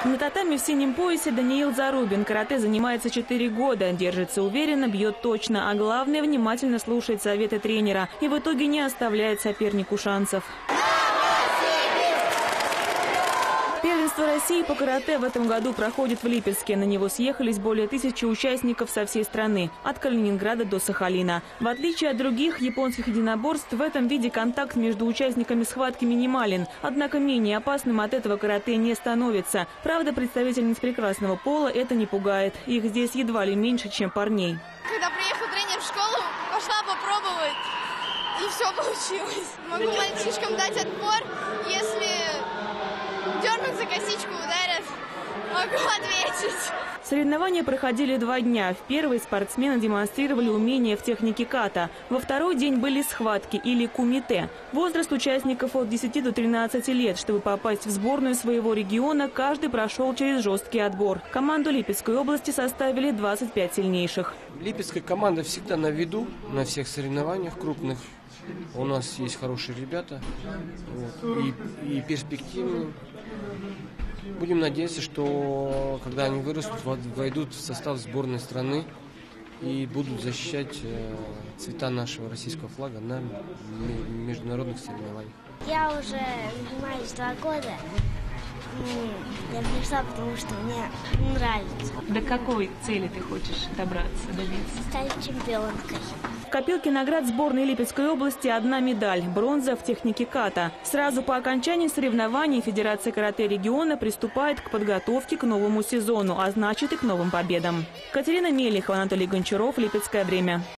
На татами в синем поясе Даниил Зарубин. Карате занимается 4 года. Держится уверенно, бьет точно. А главное, внимательно слушает советы тренера. И в итоге не оставляет сопернику шансов. Первенство России по карате в этом году проходит в Липецке. На него съехались более 1000 участников со всей страны, от Калининграда до Сахалина. В отличие от других японских единоборств, в этом виде контакт между участниками схватки минимален. Однако менее опасным от этого карате не становится. Правда, представительниц прекрасного пола это не пугает. Их здесь едва ли меньше, чем парней. Когда приехал тренер в школу, пошла попробовать, и все получилось. Могу мальчишкам дать отпор, если дернут за косичку, ударят, могу ответить. Соревнования проходили 2 дня. В первый спортсмены демонстрировали умения в технике ката. Во второй день были схватки или кумите. Возраст участников от 10 до 13 лет. Чтобы попасть в сборную своего региона, каждый прошел через жесткий отбор. Команду Липецкой области составили 25 сильнейших. Липецкая команда всегда на виду на всех соревнованиях крупных. У нас есть хорошие ребята, и перспективные. Будем надеяться, что когда они вырастут, войдут в состав сборной страны и будут защищать цвета нашего российского флага на международных соревнованиях. Я уже занимаюсь 2 года. Я пришла, потому что мне нравится. До какой цели ты хочешь добраться, добиться? Стать чемпионкой. В копилке наград сборной Липецкой области 1 медаль – бронза в технике ката. Сразу по окончании соревнований Федерация карате региона приступает к подготовке к новому сезону, а значит и к новым победам. Катерина Мелихова, Анатолий Гончаров, Липецкое время.